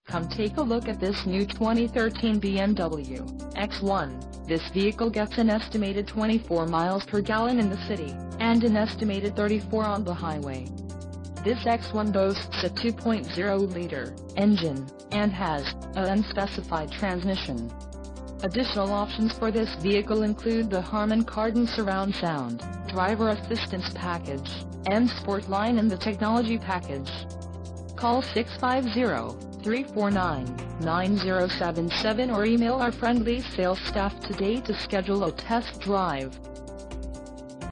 Come take a look at this new 2013 BMW X1. This vehicle gets an estimated 24 miles per gallon in the city, and an estimated 34 on the highway. This X1 boasts a 2.0-liter engine, and has an unspecified transmission. Additional options for this vehicle include the Harman Kardon surround sound, driver assistance package, and Sportline in the technology package. Call 650-349-9077 or email our friendly sales staff today to schedule a test drive.